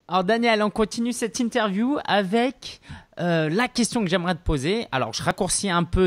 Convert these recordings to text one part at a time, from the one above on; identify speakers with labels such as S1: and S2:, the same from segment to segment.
S1: Alors Daniel, on continue cette interview avec la question que j'aimerais te poser. Alors je raccourcis un peu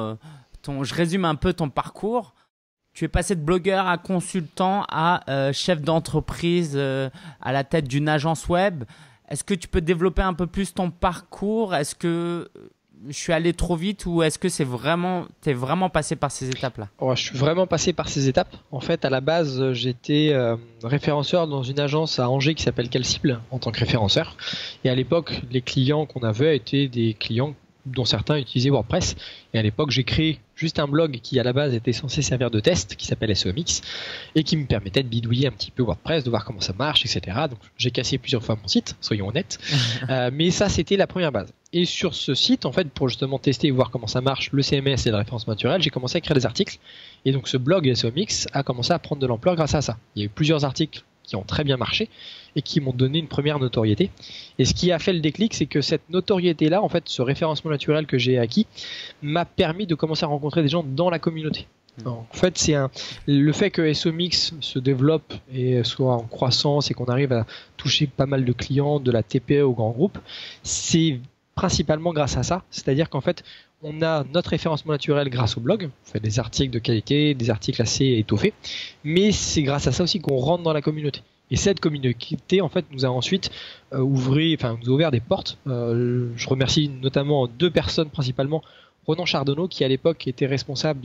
S1: je résume un peu ton parcours. Tu es passé de blogueur à consultant à chef d'entreprise à la tête d'une agence web. Est-ce que tu peux développer un peu plus ton parcours? Est-ce que je suis allé trop vite ou est-ce que t'es vraiment passé par ces étapes-là?
S2: Ouais, je suis vraiment passé par ces étapes. En fait, à la base, j'étais référenceur dans une agence à Angers qui s'appelle Calcible en tant que référenceur. Et à l'époque, les clients qu'on avait étaient des clients dont certains utilisaient WordPress. Et à l'époque, j'ai créé juste un blog qui à la base était censé servir de test, qui s'appelle SEOMix, et qui me permettait de bidouiller un petit peu WordPress, de voir comment ça marche, etc. Donc j'ai cassé plusieurs fois mon site, soyons honnêtes. Mais ça, c'était la première base. Et sur ce site, en fait, pour justement tester et voir comment ça marche, le CMS et la référencement naturel, j'ai commencé à écrire des articles. Et donc ce blog SEOMix a commencé à prendre de l'ampleur grâce à ça. Il y a eu plusieurs articles qui ont très bien marché et qui m'ont donné une première notoriété. Et ce qui a fait le déclic, c'est que cette notoriété-là, en fait, ce référencement naturel que j'ai acquis, m'a permis de commencer à rencontrer des gens dans la communauté. En fait, le fait que SEOMix se développe et soit en croissance et qu'on arrive à toucher pas mal de clients de la TPE au grand groupe, c'est principalement grâce à ça. C'est-à-dire qu'en fait, on a notre référencement naturel grâce au blog. On fait des articles de qualité, des articles assez étoffés. Mais c'est grâce à ça aussi qu'on rentre dans la communauté. Et cette communauté, en fait, nous a ensuite nous a ouvert des portes. Je remercie notamment deux personnes principalement. Ronan Chardonneau, qui à l'époque était responsable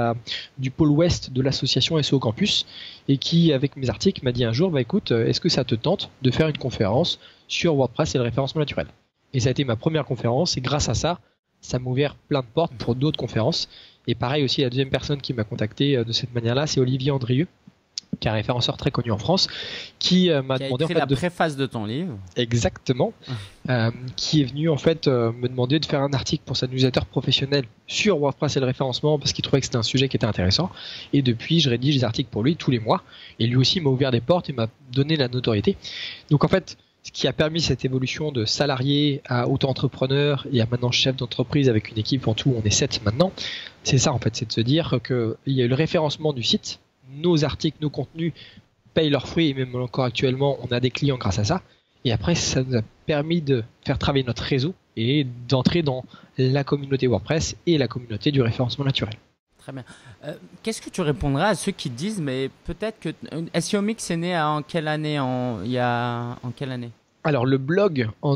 S2: du pôle ouest de l'association SEO Campus, et qui, avec mes articles, m'a dit un jour, écoute, est-ce que ça te tente de faire une conférence sur WordPress et le référencement naturel? Et ça a été ma première conférence, et grâce à ça, ça m'a ouvert plein de portes pour d'autres conférences. Et pareil aussi, la deuxième personne qui m'a contacté de cette manière-là, c'est Olivier Andrieux, qui est un référenceur très connu en France, qui m'a demandé
S1: écrit la préface de ton livre.
S2: Exactement. Qui est venu en fait me demander de faire un article pour sa newsletter professionnelle sur WordPress et le référencement parce qu'il trouvait que c'était un sujet qui était intéressant. Et depuis, je rédige des articles pour lui tous les mois. Et lui aussi m'a ouvert des portes et m'a donné la notoriété. Donc en fait, ce qui a permis cette évolution de salarié à auto-entrepreneur et à maintenant chef d'entreprise avec une équipe, en tout on est 7 maintenant, c'est ça en fait, c'est de se dire qu'il y a eu le référencement du site, nos articles, nos contenus payent leurs fruits et même encore actuellement on a des clients grâce à ça. Et après ça nous a permis de faire travailler notre réseau et d'entrer dans la communauté WordPress et la communauté du référencement naturel.
S1: Très bien. Qu'est-ce que tu répondras à ceux qui disent, mais peut-être que SEOMix est né en quelle année en quelle année?
S2: Alors le blog en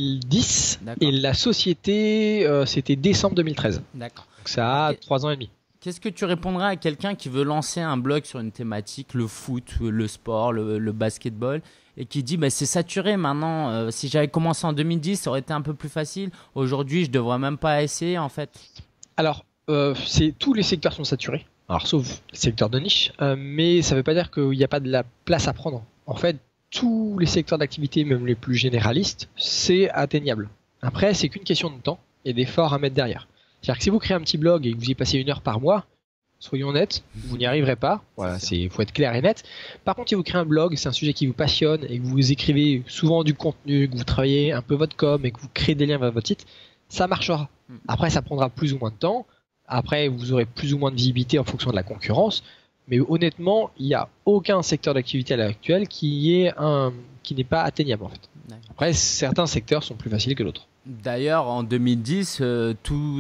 S2: 2010 et la société c'était décembre 2013.
S1: D'accord.
S2: Donc ça a 3 ans et demi.
S1: Qu'est-ce que tu répondras à quelqu'un qui veut lancer un blog sur une thématique, le foot, le sport, le basketball, et qui dit c'est saturé maintenant, si j'avais commencé en 2010, ça aurait été un peu plus facile. Aujourd'hui, je devrais même pas essayer en fait.
S2: Alors, tous les secteurs sont saturés, alors sauf les secteurs de niche, mais ça ne veut pas dire qu'il n'y a pas de la place à prendre. En fait, tous les secteurs d'activité, même les plus généralistes, c'est atteignable. Après, c'est qu'une question de temps et d'efforts à mettre derrière. C'est-à-dire que si vous créez un petit blog et que vous y passez 1 heure par mois, soyons honnêtes, vous n'y arriverez pas. Voilà, faut être clair et net. Par contre, si vous créez un blog, c'est un sujet qui vous passionne et que vous écrivez souvent du contenu, que vous travaillez un peu votre com et que vous créez des liens vers votre site, ça marchera. Après, ça prendra plus ou moins de temps. Après, vous aurez plus ou moins de visibilité en fonction de la concurrence. Mais honnêtement, il n'y a aucun secteur d'activité à l'heure actuelle qui n'est pas atteignable en fait. Après, certains secteurs sont plus faciles que d'autres.
S1: D'ailleurs, en 2010, tout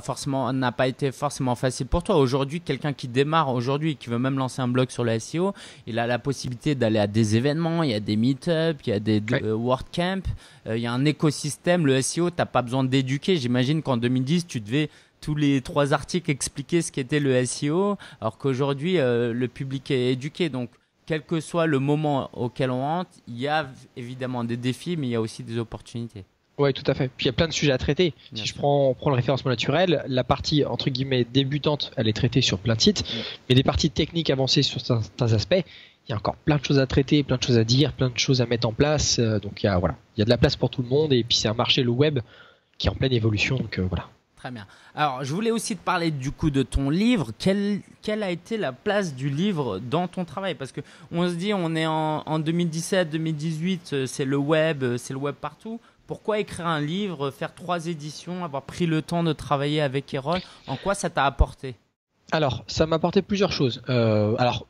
S1: n'a pas été forcément facile pour toi. Aujourd'hui, quelqu'un qui démarre aujourd'hui, qui veut même lancer un blog sur le SEO, il a la possibilité d'aller à des événements, il y a des meet-ups, il y a des WordCamp, il y a un écosystème. Le SEO, tu n'as pas besoin d'éduquer. J'imagine qu'en 2010, tu devais tous les 3 articles expliquer ce qu'était le SEO, alors qu'aujourd'hui, le public est éduqué. Donc, quel que soit le moment auquel on rentre, il y a évidemment des défis, mais il y a aussi des opportunités.
S2: Oui, tout à fait. Puis il y a plein de sujets à traiter. Si on prend le référencement naturel, la partie entre guillemets débutante, elle est traitée sur plein de sites, mais des parties techniques avancées sur certains aspects, il y a encore plein de choses à traiter, plein de choses à dire, plein de choses à mettre en place. Donc il y a de la place pour tout le monde et puis c'est un marché, le web, qui est en pleine évolution. Donc voilà.
S1: Très bien. Alors, je voulais aussi te parler du coup de ton livre. Quelle a été la place du livre dans ton travail? Parce qu'on se dit, on est en 2017, 2018, c'est le web partout. Pourquoi écrire un livre, faire 3 éditions, avoir pris le temps de travailler avec Erol? En quoi ça t'a apporté?
S2: Alors, ça m'a apporté plusieurs choses. Alors,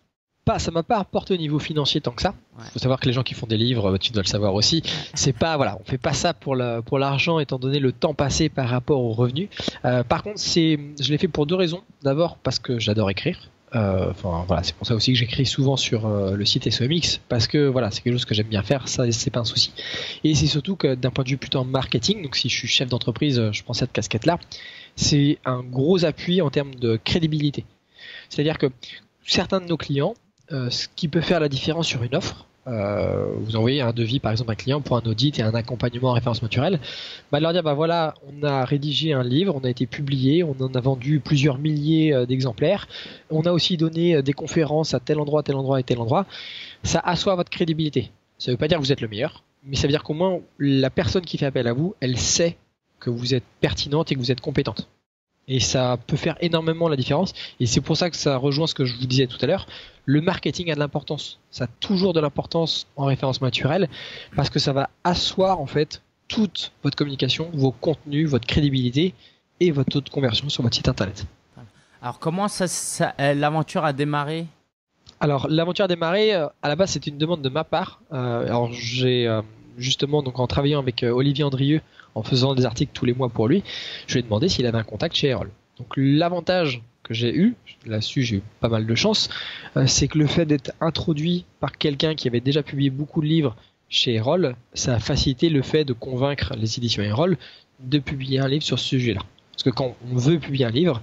S2: ça m'a pas apporté au niveau financier tant que ça. Il faut savoir que les gens qui font des livres, tu dois le savoir aussi, c'est pas, voilà, on fait pas ça pour l'argent étant donné le temps passé par rapport aux revenus. Par contre, je l'ai fait pour deux raisons. D'abord parce que j'adore écrire. Voilà, c'est pour ça aussi que j'écris souvent sur le site SOMX, parce que voilà, c'est quelque chose que j'aime bien faire, ça c'est pas un souci. Et c'est surtout que d'un point de vue plutôt en marketing, donc si je suis chef d'entreprise, je prends cette casquette-là, c'est un gros appui en termes de crédibilité. C'est-à-dire que certains de nos clients, ce qui peut faire la différence sur une offre, vous envoyez un devis par exemple à un client pour un audit et un accompagnement en référence naturelle, de leur dire voilà, on a rédigé un livre, on a été publié, on en a vendu plusieurs milliers d'exemplaires, on a aussi donné des conférences à tel endroit, tel endroit et tel endroit. Ça assoit votre crédibilité. Ça ne veut pas dire que vous êtes le meilleur, mais ça veut dire qu'au moins la personne qui fait appel à vous, elle sait que vous êtes pertinente et que vous êtes compétente. Et ça peut faire énormément la différence. Et c'est pour ça que ça rejoint ce que je vous disais tout à l'heure. Le marketing a de l'importance. Ça a toujours de l'importance en référence naturelle parce que ça va asseoir en fait toute votre communication, vos contenus, votre crédibilité et votre taux de conversion sur votre site internet.
S1: Alors comment l'aventure a démarré ?
S2: Alors l'aventure a démarré, à la base c'était une demande de ma part. Alors j'ai justement donc en travaillant avec Olivier Andrieux, en faisant des articles tous les mois pour lui, je lui ai demandé s'il avait un contact chez Erol. Donc l'avantage que j'ai eu, là-dessus j'ai eu pas mal de chance, c'est que le fait d'être introduit par quelqu'un qui avait déjà publié beaucoup de livres chez Erol, ça a facilité le fait de convaincre les éditions Erol de publier un livre sur ce sujet-là. Parce que quand on veut publier un livre,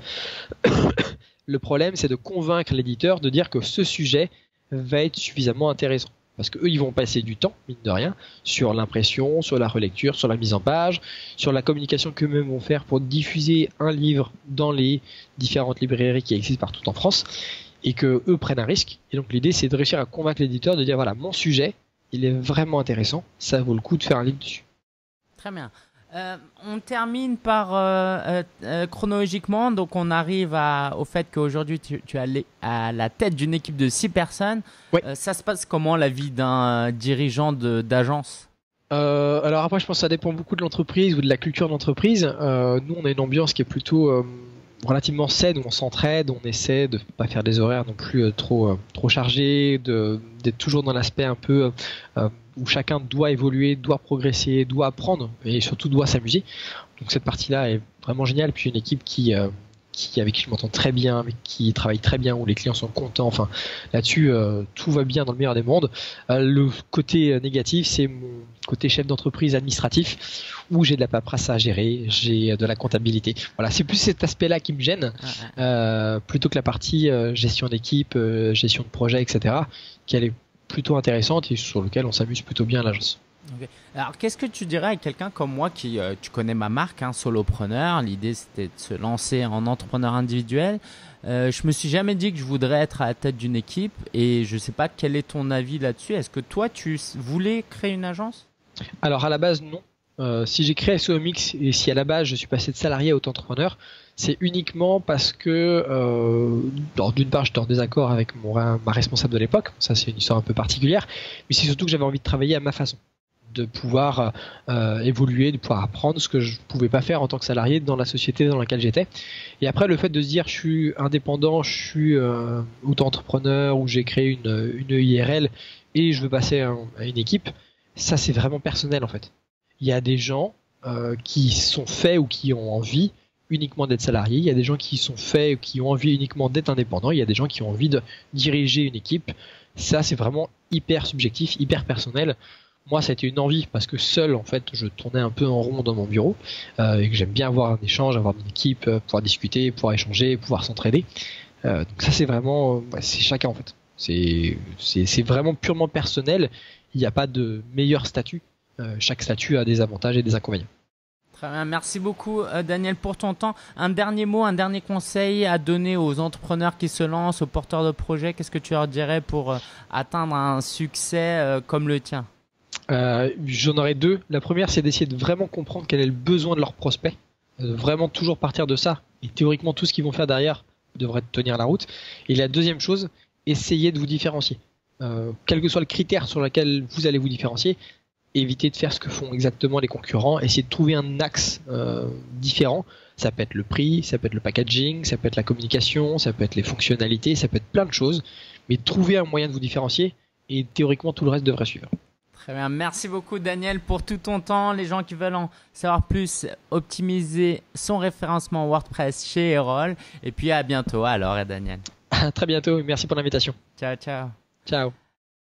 S2: le problème c'est de convaincre l'éditeur de dire que ce sujet va être suffisamment intéressant. Parce qu'eux, ils vont passer du temps, mine de rien, sur l'impression, sur la relecture, sur la mise en page, sur la communication qu'eux-mêmes vont faire pour diffuser un livre dans les différentes librairies qui existent partout en France, et que eux prennent un risque. Et donc l'idée, c'est de réussir à convaincre l'éditeur de dire voilà, mon sujet, il est vraiment intéressant, ça vaut le coup de faire un livre dessus.
S1: Très bien. On termine par chronologiquement, donc on arrive au fait qu'aujourd'hui tu es à la tête d'une équipe de 6 personnes.
S2: Oui.
S1: Ça se passe comment la vie d'un dirigeant d'agence ?
S2: Alors après je pense que ça dépend beaucoup de l'entreprise ou de la culture de l'entreprise. Nous on a une ambiance qui est plutôt relativement saine, où on s'entraide, on essaie de pas faire des horaires non plus trop chargés, d'être toujours dans l'aspect un peu où chacun doit évoluer, doit progresser, doit apprendre et surtout doit s'amuser. Donc cette partie-là est vraiment géniale. Puis une équipe avec qui je m'entends très bien, avec qui travaille très bien, où les clients sont contents. Enfin, là-dessus, tout va bien dans le meilleur des mondes. Le côté négatif, c'est mon côté chef d'entreprise administratif, où j'ai de la paperasse à gérer, j'ai de la comptabilité. Voilà, c'est plus cet aspect-là qui me gêne, plutôt que la partie gestion d'équipe, gestion de projet, etc., qui elle est plutôt intéressante et sur lequel on s'amuse plutôt bien à l'agence.
S1: Okay. Alors, qu'est-ce que tu dirais à quelqu'un comme moi qui, tu connais ma marque, Solopreneur. L'idée, c'était de se lancer en entrepreneur individuel. Je me suis jamais dit que je voudrais être à la tête d'une équipe et je sais pas quel est ton avis là-dessus. Est-ce que toi, tu voulais créer une agence ?
S2: Alors, à la base, non. Si j'ai créé SOMX et si à la base, je suis passé de salarié à auto-entrepreneur, c'est uniquement parce que, d'une part, j'étais en désaccord avec ma responsable de l'époque. Ça, c'est une histoire un peu particulière. Mais c'est surtout que j'avais envie de travailler à ma façon, de pouvoir évoluer, de pouvoir apprendre ce que je pouvais pas faire en tant que salarié dans la société dans laquelle j'étais. Et après, le fait de se dire je suis indépendant, je suis auto-entrepreneur ou j'ai créé une IRL et je veux passer à une équipe, ça c'est vraiment personnel en fait. Il y a des gens qui sont faits ou qui ont envie uniquement d'être salariés, il y a des gens qui sont faits ou qui ont envie uniquement d'être indépendants, il y a des gens qui ont envie de diriger une équipe. Ça c'est vraiment hyper subjectif, hyper personnel. Moi, ça a été une envie parce que seul, en fait, je tournais un peu en rond dans mon bureau et que j'aime bien avoir un échange, avoir une équipe, pouvoir discuter, pouvoir échanger, pouvoir s'entraider. Donc ça, c'est vraiment, c'est chacun en fait. C'est vraiment purement personnel. Il n'y a pas de meilleur statut. Chaque statut a des avantages et des inconvénients.
S1: Très bien, merci beaucoup Daniel pour ton temps. Un dernier mot, un dernier conseil à donner aux entrepreneurs qui se lancent, aux porteurs de projets. Qu'est-ce que tu leur dirais pour atteindre un succès comme le tien ?
S2: J'en aurais deux. La première, c'est d'essayer de vraiment comprendre quel est le besoin de leurs prospects. Vraiment toujours partir de ça. Et théoriquement, tout ce qu'ils vont faire derrière devrait tenir la route. Et la deuxième chose, essayez de vous différencier. Quel que soit le critère sur lequel vous allez vous différencier, évitez de faire ce que font exactement les concurrents. Essayez de trouver un axe différent. Ça peut être le prix, ça peut être le packaging, ça peut être la communication, ça peut être les fonctionnalités, ça peut être plein de choses. Mais mais trouvez un moyen de vous différencier et théoriquement tout le reste devrait suivre.
S1: Très bien, merci beaucoup Daniel pour tout ton temps. Les gens qui veulent en savoir plus, optimiser son référencement WordPress chez Erol. Et puis à bientôt alors Daniel.
S2: À très bientôt, merci pour l'invitation.
S1: Ciao, ciao.
S2: Ciao.